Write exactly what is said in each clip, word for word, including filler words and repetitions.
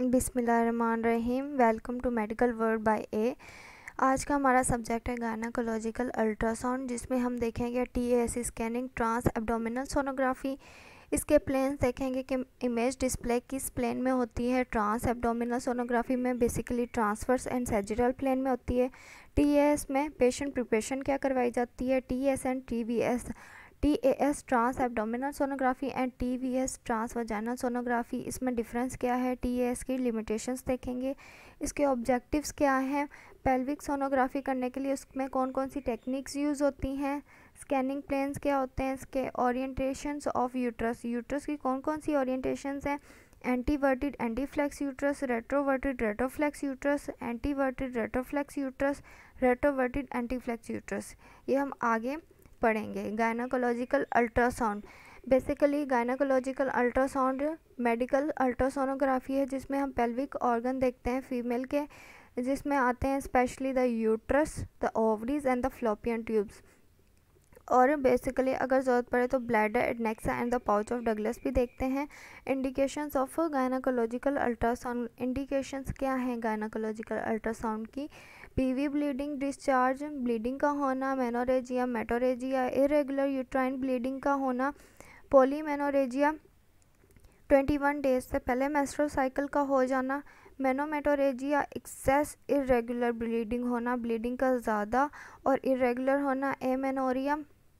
बिस्मिल्लाहिर्रहमानिर्रहीम। Welcome to medical world by A. आज का हमारा सब्जेक्ट है गायनाकोलॉजिकल अल्ट्रासाउंड, जिसमें हम देखेंगे T A S scanning, trans abdominal sonography. इसके प्लेन्स देखेंगे कि इमेज डिस्प्ले किस प्लेन में होती है। ट्रांस एब्डोमिनल सोनोग्राफी में basically transverse and sagittal plane में होती है। टी ए एस में पेशेंट प्रिपरेशन क्या करवाई जाती है। T S and T V S, T A S trans abdominal sonography and T V S trans vaginal sonography, इसमें डिफरेंस क्या है। टी ए एस की लिमिटेशंस देखेंगे, इसके ऑब्जेक्टिव्स क्या हैं। पेल्विक सोनोग्राफी करने के लिए उसमें कौन कौन सी टेक्निक्स यूज़ होती हैं। स्कैनिंग प्लेन्स क्या होते हैं, इसके ओरिएंटेशंस ऑफ यूट्रस, यूट्रस की कौन कौन सी ओरिएंटेशंस हैं। Anteverted anteflex uterus, retroverted retroflex uterus, anteverted retroflex uterus, retroverted anteflex uterus, ये हम आगे पढ़ेंगे। Gynaecological ultrasound, basically gynaecological ultrasound medical ultrasonography है, जिसमें हम पेल्विक ऑर्गन देखते हैं फीमेल के, जिसमें आते हैं specially the uterus, the ovaries and the fallopian tubes. और बेसिकली अगर ज़रूरत पड़े तो bladder, adnexa and the pouch of Douglas भी देखते हैं। Indications of gynaecological ultrasound, indications क्या हैं गायनाकोलॉजिकल अल्ट्रासाउंड की। पीवी ब्लीडिंग, डिस्चार्ज, ब्लीडिंग का होना, menorrhagia, metrorrhagia, irregular uterine bleeding का होना, पॉलीमेनोरेजिया, इक्कीस डेज से पहले मेंस्ट्रुअल साइकिल का हो जाना, मेनोमेटोरेजिया, एक्सेस इरेगुलर ब्लीडिंग होना, ब्लीडिंग का ज़्यादा और इरेगुलर होना, एमेनोरिया,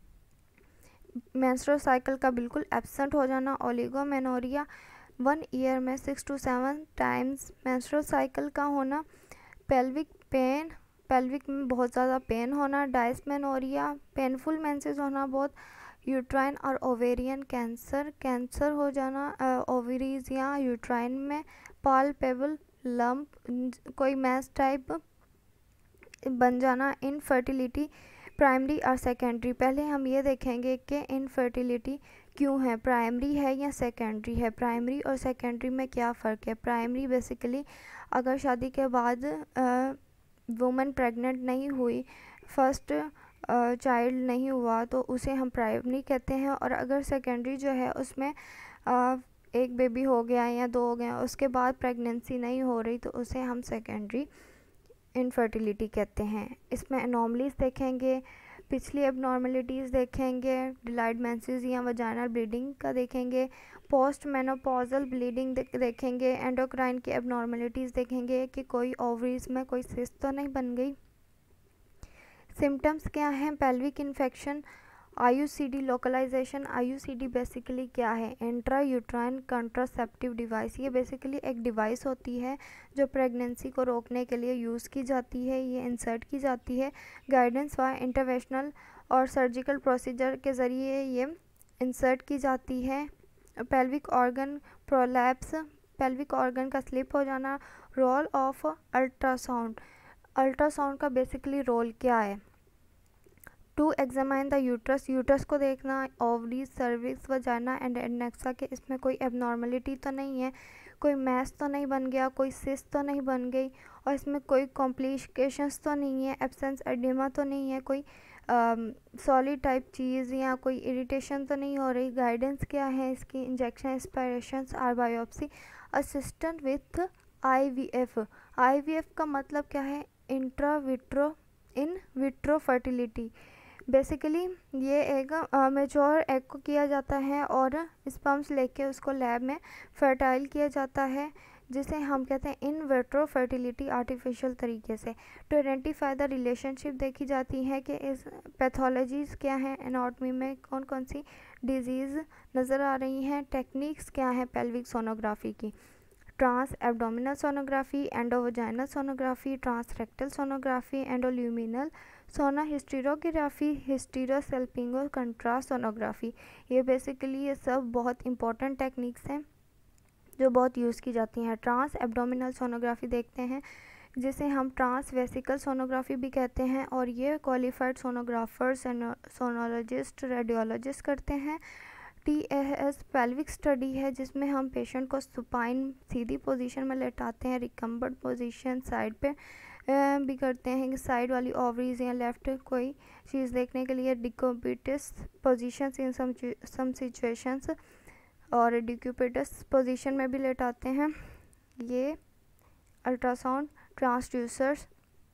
मेंस्ट्रुअल साइकिल का बिल्कुल एब्सेंट हो जाना, ओलिगोमेनोरिया, वन ईयर में six two seven times menstrual cycle का होना, पेल्विक पेन, पेल्विक में बहुत ज़्यादा पेन होना, डायस्मेनोरिया, पेनफुल मेंसेस होना बहुत, यूट्राइन और ओवेरियन कैंसर, कैंसर हो जाना ओवरीज या यूट्राइन में, पाल्पेबल लंप, कोई मैस टाइप बन जाना, इनफर्टिलिटी प्राइमरी और सेकेंडरी। पहले हम ये देखेंगे कि इनफर्टिलिटी क्यों है, प्राइमरी है या सेकेंडरी है। प्राइमरी और सेकेंडरी में क्या फ़र्क है। प्राइमरी बेसिकली अगर शादी के बाद वुमन प्रेग्नेंट नहीं हुई, फर्स्ट चाइल्ड नहीं हुआ, तो उसे हम प्राइमरी कहते हैं। और अगर सेकेंडरी जो है उसमें आ, एक बेबी हो गया या दो हो गए, उसके बाद प्रेगनेंसी नहीं हो रही, तो उसे हम सेकेंडरी इनफर्टिलिटी कहते हैं। इसमें एनॉमलीज देखेंगे, पिछली एबनॉर्मलिटीज़ देखेंगे, डिलाइड मेंसेस या वजाइनल ब्लीडिंग का देखेंगे, पोस्ट मेनोपॉजल ब्लीडिंग देखेंगे, एंडोक्राइन की एबनॉर्मलिटीज़ देखेंगे कि कोई ओवरीज में कोई सिस्ट तो नहीं बन गई। सिम्टम्स क्या हैं, pelvic infection, IUCD localisation. IUCD basically क्या है, इंट्रा यूट्राइन कंट्रासेप्टिव डिवाइस। ये बेसिकली एक डिवाइस होती है जो प्रेगनेंसी को रोकने के लिए यूज़ की जाती है, ये इंसर्ट की जाती है। गाइडेंस व इंटरवेंशनल और सर्जिकल प्रोसीजर के ज़रिए ये इंसर्ट की जाती है। Pelvic organ prolapse, pelvic organ का स्लिप हो जाना। रोल ऑफ अल्ट्रासाउंड, अल्ट्रासाउंड का बेसिकली रोल क्या है। To examine the uterus, uterus को देखना, ovaries, cervix, vagina and adnexa के इसमें कोई एबनॉर्मलिटी तो नहीं है, कोई मैस तो नहीं बन गया, कोई सिस्ट तो नहीं बन गई, और इसमें कोई कॉम्प्लिकेशंस तो नहीं है, एब्सेंस एडिमा तो नहीं है, कोई सॉलिड टाइप चीज़ या कोई इरिटेशन तो नहीं हो रही। गाइडेंस क्या है इसकी, इंजेक्शन, एस्पायरेशंस और biopsy. Assistant with I V F, I V F का मतलब क्या है, intra vitro in vitro fertility. Basically ये एक मेच्योर एग को किया जाता है और स्पर्म्स लेके उसको लैब में फर्टाइल किया जाता है, जिसे हम कहते हैं इन विट्रो फर्टिलिटी, आर्टिफिशियल तरीके से। टू आइडेंटिफाई द रिलेशनशिप देखी जाती है कि इस पैथोलॉजीज़ क्या हैं, एनाटॉमी में कौन कौन सी डिजीज़ नज़र आ रही हैं। टेक्निक्स क्या हैं पेल्विक सोनोग्राफी की, trans abdominal sonography, endovaginal sonography, trans rectal sonography, endoluminal sono, hysterography, hysterosalpingo contrast sonography. ये बेसिकली ये सब बहुत इंपॉर्टेंट टेक्निक्स हैं जो बहुत यूज़ की जाती हैं। ट्रांस एब्डोमिनल सोनोग्राफी देखते हैं, जिसे हम ट्रांस वेसिकल सोनोग्राफी भी कहते हैं, और ये क्वालिफाइड सोनोग्राफर्स, सोनोलॉजिस्ट, रेडियोलॉजिस्ट करते हैं। T A S pelvic study है, जिसमें हम पेशेंट को सुपाइन सीधी पोजीशन में लेटाते हैं, रिकम्बर्ड पोजीशन साइड पे भी करते हैं कि साइड वाली ओवरीज या लेफ्ट कोई चीज़ देखने के लिए, डिकोपिटस पोजीशंस इन सम सिचुएशंस और डिक्यूपिटस पोजीशन में भी लेटाते हैं। ये अल्ट्रासाउंड ट्रांसड्यूसर्स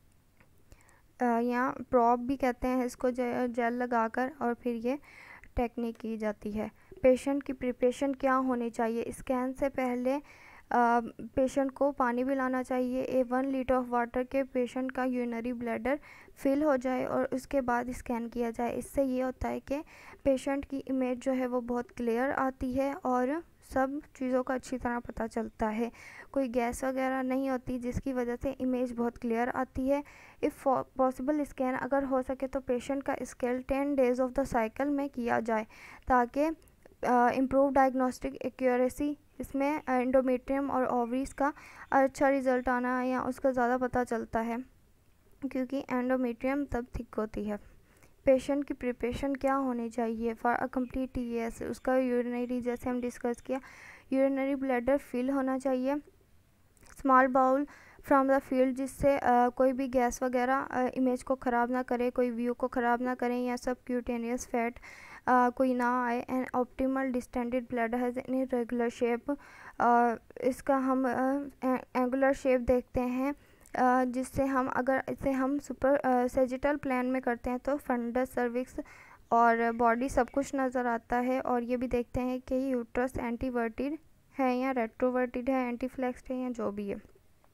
या प्रॉब भी कहते हैं इसको, जेल लगाकर और फिर ये टेक्निक की जाती है। पेशेंट की प्रिपरेशन क्या होनी चाहिए? स्कैन से पहले पेशेंट को पानी पिलाना चाहिए। A one litre of water के पेशेंट का यूरिनरी ब्लैडर फिल हो जाए और उसके बाद स्कैन किया जाए। इससे ये होता है कि पेशेंट की इमेज जो है वो बहुत क्लियर आती है और सब चीज़ों का अच्छी तरह पता चलता है। कोई गैस वगैरह नहीं होती जिसकी वजह से इमेज बहुत क्लियर आती है। इफ़ पॉसिबल स्कैन अगर हो सके तो पेशेंट का scale ten days of the cycle में किया जाए ताकि इम्प्रूव डायग्नोस्टिक एक्यूरेसी, इसमें एंडोमेट्रियम और ओवरीज का अच्छा रिजल्ट आना या उसका ज़्यादा पता चलता है क्योंकि एंडोमेट्रियम तब थिक होती है। पेशेंट की प्रिपरेशन क्या होनी चाहिए for a complete T S? उसका यूरिनरी, जैसे हम डिस्कस किया, यूरिनरी ब्लैडर फिल होना चाहिए। Small bowel from the field, जिससे uh, कोई भी गैस वगैरह इमेज uh, को ख़राब ना करे, कोई व्यू को ख़राब ना करें या सब क्यूटेनियस फैट uh, कोई ना आए। And optimal distended bladder has an regular shape, इसका हम एंगुलर uh, शेप देखते हैं uh, जिससे हम अगर इसे हम सुपर सेजिटल प्लान में करते हैं तो फंडस, सर्विक्स और बॉडी सब कुछ नज़र आता है। और ये भी देखते हैं कि यूट्रस एंटीवर्टिड है या रेट्रोवर्टिड है, एंटीफ्लेक्स्ड है या जो भी है।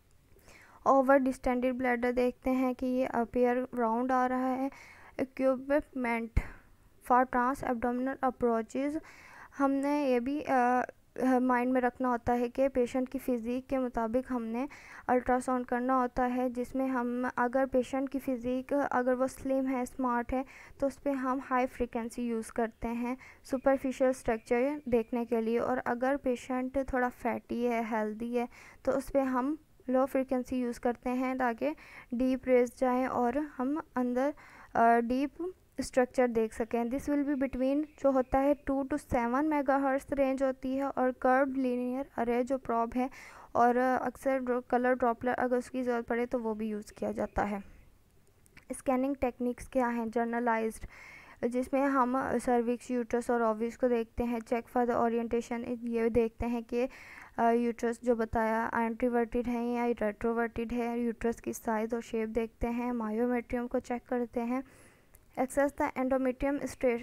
ओवर डिस्टेंडेड ब्लैडर देखते हैं कि ये अपेयर राउंड आ रहा है। Equipment for trans abdominal approaches, हमने ये भी माइंड uh, में रखना होता है कि पेशेंट की फ़िज़ीक के मुताबिक हमने अल्ट्रासाउंड करना होता है, जिसमें हम अगर पेशेंट की फ़िज़ीक अगर वो स्लिम है, स्मार्ट है, तो उस पर हम हाई फ्रीक्वेंसी यूज़ करते हैं सुपरफिशियल स्ट्रक्चर देखने के लिए। और अगर पेशेंट थोड़ा फैटी है, हेल्दी है, तो उस पर हम लो फ्रीक्वेंसी यूज़ करते हैं ताकि डीप रेस जाएँ और हम अंदर डीप स्ट्रक्चर देख सकें। दिस विल बी बिटवीन, जो होता है two two seven megahertz range होती है। और कर्व्ड लीनियर अरे जो प्रॉब है, और अक्सर कलर ड्रॉपलर अगर उसकी ज़रूरत पड़े तो वो भी यूज़ किया जाता है। स्कैनिंग टेक्निक्स क्या हैं? जर्नलाइज्ड, जिसमें हम सर्विक्स, यूट्रस और ओवरीज को देखते हैं। चेक फॉर द ओरिएंटेशन, ये देखते हैं कि यूट्रस जो बताया एंटीवर्टिड है या रेट्रोवर्टिड है। यूट्रस की साइज़ और शेप देखते हैं। मायोमेट्रियम को चेक करते हैं। Access the endometrium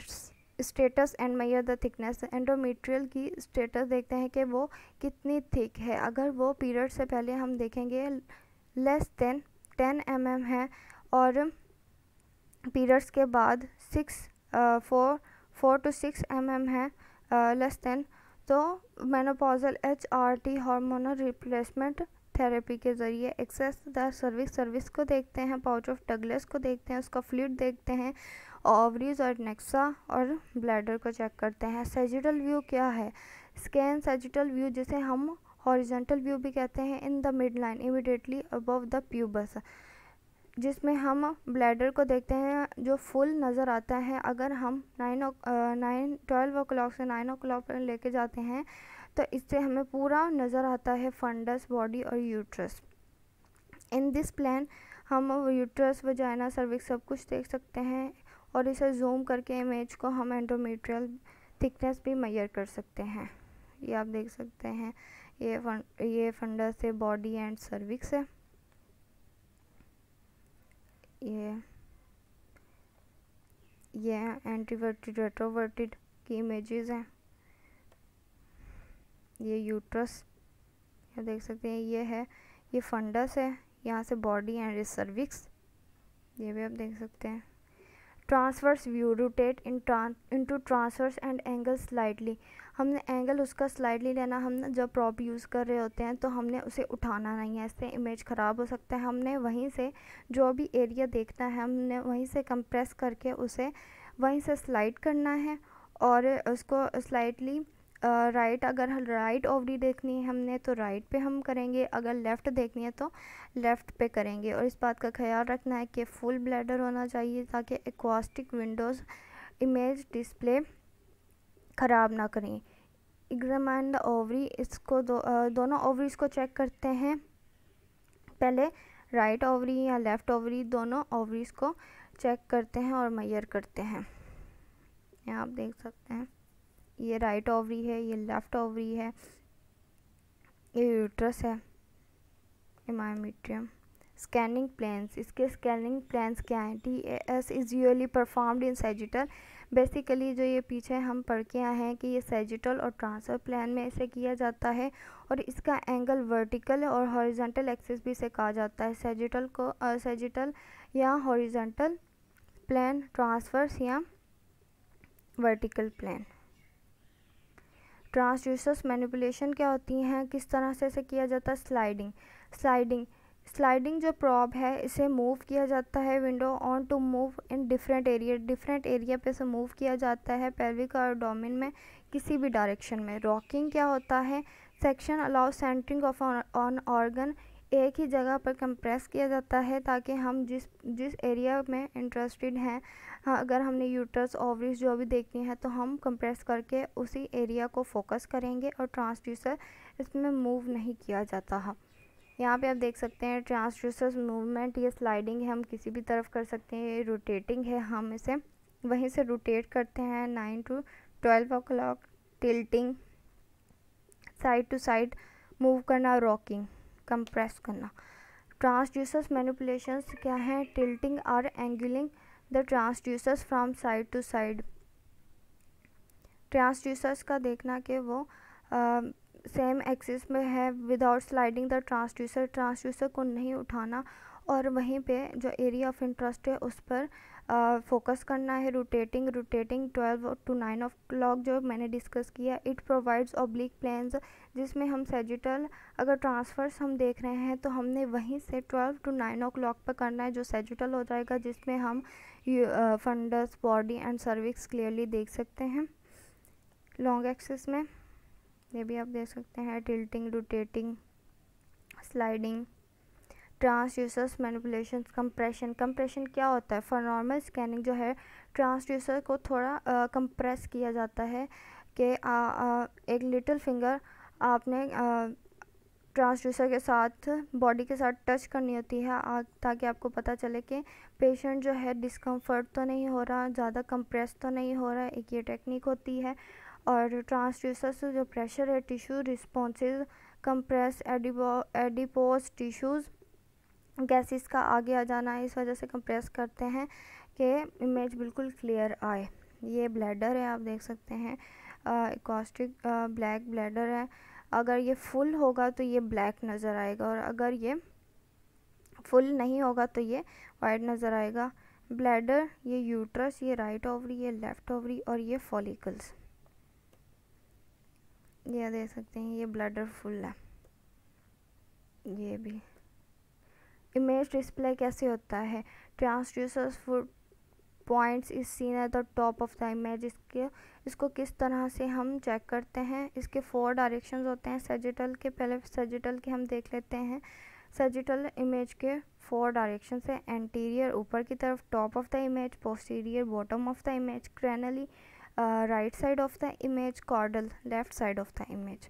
status and measure the thickness, endometrial की स्टेटस देखते हैं कि वो कितनी थिक है। अगर वो पीरियड से पहले हम देखेंगे less than ten M M है और पीरियड्स के बाद six four four two six M M है लेस देन, तो menopausal H R T hormonal replacement therapy के ज़रिए। एक्सेस द सर्विस सर्विस को देखते हैं। पाउच ऑफ डगलस को देखते हैं, उसका फ्लूइड देखते हैं। ओवरीज और नेक्सा और ब्लैडर को चेक करते हैं। सैजिटल व्यू क्या है? स्कैन सैजिटल व्यू, जिसे हम हॉरिजॉन्टल व्यू भी कहते हैं, in the mid line immediately above the pubis, जिसमें हम ब्लैडर को देखते हैं जो फुल नज़र आता है। अगर हम nine nine twelve o'clock से नाइन ओ क्लॉक पर लेके जाते हैं तो इससे हमें पूरा नज़र आता है फंडस, बॉडी और यूट्रस। इन दिस प्लान हम यूट्रस, वजाइना, सर्विक्स सब कुछ देख सकते हैं और इसे जूम करके इमेज को हम एंडोमेट्रियल थिकनेस भी मेजर कर सकते हैं। ये आप देख सकते हैं, ये फं, ये फंडस है, बॉडी एंड सर्विक्स है। ये ये एंटीवर्टिड, रेट्रोवर्टिड की इमेजेस हैं। ये यूट्रस, ये देख सकते हैं, ये है, ये फंडस है, यहाँ से बॉडी एंड सर्विक्स, ये भी आप देख सकते हैं। Transverse view, rotate in into transverse and angle slightly, हमने एंगल उसका स्लाइडली लेना। हमने जब प्रॉप यूज़ कर रहे होते हैं तो हमने उसे उठाना नहीं है, इससे इमेज ख़राब हो सकता है। हमने वहीं से जो भी एरिया देखना है हमने वहीं से कंप्रेस करके उसे वहीं से स्लाइड करना है और उसको स्लाइडली राइट, अगर राइट ओवरी देखनी है हमने तो राइट पे हम करेंगे, अगर लेफ़्ट देखनी है तो लेफ़्ट पे करेंगे। और इस बात का ख्याल रखना है कि फुल ब्लैडर होना चाहिए ताकि एक्वास्टिक विंडोज़ इमेज डिस्प्ले ख़राब ना करें। एग्जामिन द ओवरी, इसको दो, दोनों ओवरीज को चेक करते हैं। पहले राइट ओवरी या लेफ़्ट ओवरी, दोनों ओवरीज को चेक करते हैं और मेजर करते हैं। यहाँ आप देख सकते हैं, ये राइट ओवरी है, ये लेफ़्ट ओवरी है, ये यूट्रस है। मायोमीट्रियम। स्कैनिंग प्लेन्स, इसके स्कैनिंग प्लेन्स क्या हैं? T A S is usually performed in sagittal. Basically जो ये पीछे हम पढ़ के आए हैं कि ये सैजिटल और ट्रांसफर प्लान में इसे किया जाता है और इसका एंगल वर्टिकल और हॉरिजॉन्टल एक्सिस भी इसे कहा जाता है। सैजिटल को सैजिटल या हॉरिजॉन्टल प्लान, ट्रांसवर्स या वर्टिकल प्लान। ट्रांसड्यूसर्स मैनिपुलेशन क्या होती हैं, किस तरह से इसे किया जाता है? स्लाइडिंग स्लाइडिंग स्लाइडिंग जो प्रॉब है इसे मूव किया जाता है window on to move in different area different area पे से मूव किया जाता है पेल्विक और डोमेन में किसी भी डायरेक्शन में। रॉकिंग क्या होता है? Section allow centring of on organ, एक ही जगह पर कंप्रेस किया जाता है ताकि हम जिस जिस एरिया में इंटरेस्टेड हैं, हाँ, अगर हमने यूट्रस ओवरीज जो भी देखनी है तो हम कंप्रेस करके उसी एरिया को फोकस करेंगे और ट्रांसड्यूसर इसमें मूव नहीं किया जाता है। यहाँ पे आप देख सकते हैं ट्रांसड्यूसर्स मूवमेंट, ये स्लाइडिंग है, हम किसी भी तरफ कर सकते हैं। ये रोटेटिंग है, हम इसे वहीं से रोटेट करते हैं nine to twelve o'clock. Tilting, side to side move करना। रॉकिंग, कंप्रेस करना। ट्रांसड्यूसर्स मैनिपुलेशंस क्या हैं? टिल्टिंग और angling the transducers from side to side. Transducers का देखना कि वो आ, सेम एक्सिस में है without sliding the transducer, transducer को नहीं उठाना और वहीं पे जो एरिया ऑफ इंटरेस्ट है उस पर फोकस करना है। Rotating rotating twelve to nine of clock जो मैंने डिस्कस किया। इट प्रोवाइड्स ऑब्लिक प्लेन्स, जिसमें हम सैजिटल अगर ट्रांसफर्स हम देख रहे हैं तो हमने वहीं से twelve to nine o'clock पर करना है जो सैजिटल हो जाएगा, जिसमें हम fundus, body and cervix clearly देख सकते हैं। लॉन्ग एक्सिस में ये भी आप देख सकते हैं tilting, rotating, sliding. Transducers manipulation. Compression, compression क्या होता है? फॉर नॉर्मल स्कैनिंग जो है ट्रांसड्यूसर को थोड़ा कंप्रेस किया जाता है कि आ, आ, एक लिटिल फिंगर आपने ट्रांसड्यूसर के साथ बॉडी के साथ टच करनी होती है आ, ताकि आपको पता चले कि पेशेंट जो है डिस्कम्फर्ट तो नहीं हो रहा, ज़्यादा कंप्रेस तो नहीं हो रहा है। एक ये टेक्निक होती है। और ट्रांसड्यूसर से जो प्रेशर है टिश्यू रिस्पॉन्सेज, कंप्रेस एडिपो एडिपोज टिश्यूज़, गैसेस का आगे आ जाना है, इस वजह से कंप्रेस करते हैं कि इमेज बिल्कुल क्लियर आए। ये ब्लैडर है, आप देख सकते हैं एकॉस्टिक ब्लैक ब्लैडर है। अगर ये फुल होगा तो ये ब्लैक नज़र आएगा और अगर ये फुल नहीं होगा तो ये वाइट नज़र आएगा। ब्लैडर, ये यूट्रस, ये राइट ओवरी, ये लेफ़्ट ओवरी और ये फॉलिकल्स, ये देख सकते हैं ये ब्लैडर फुल है। ये भी इमेज डिस्प्ले कैसे होता है? Transducers foot points is seen at the top of the image. इसके इसको किस तरह से हम चेक करते हैं? इसके फोर डायरेक्शंस होते हैं सैजिटल के। पहले सैजिटल के हम देख लेते हैं। सैजिटल इमेज के फोर डायरेक्शन है। एंटीरियर ऊपर की तरफ, top of the image, posterior bottom of the image, cranially right side of the image, caudal left side of the image.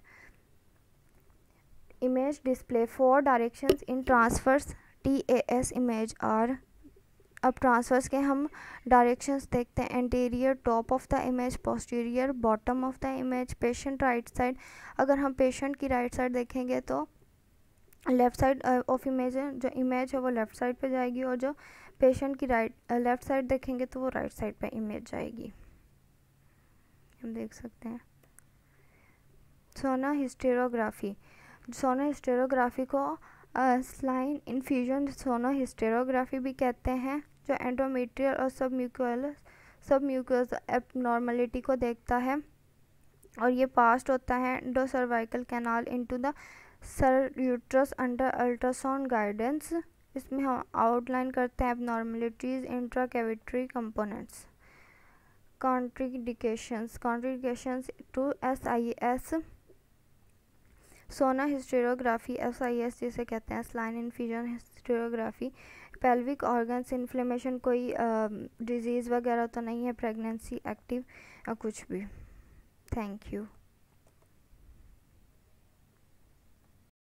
Image display four directions in transverse T A S image are. अब transverse के हम directions देखते हैं। Anterior top of the image, posterior bottom of the image, patient right side. अगर हम patient की right side देखेंगे तो लेफ़्ट साइड ऑफ इमेज है, जो इमेज है वो लेफ़्ट साइड पे जाएगी और जो पेशेंट की राइट लेफ़्ट साइड देखेंगे तो वो राइट साइड पे इमेज जाएगी। हम देख सकते हैं। सोना हिस्टेरोग्राफी, सोना हिस्टेरोग्राफी को स्लाइन इन्फ्यूजन सोनो हिस्टेरोग्राफी भी कहते हैं, जो एंडोमेट्रियल और सब म्यूकोस सब म्यूकोस एबनॉर्मलिटी को देखता है और ये पास्ट होता है endocervical canal into the सर यूट्रस अंडर अल्ट्रासाउंड गाइडेंस। इसमें हम आउटलाइन करते हैं abnormalities intra cavitary components. Contraindications contraindications to S I S sonohysterography S I S जिसे कहते हैं saline infusion hysterography. Pelvic organs inflammation, कोई disease वगैरह तो नहीं है, प्रेगनेंसी एक्टिव या कुछ भी। Thank you.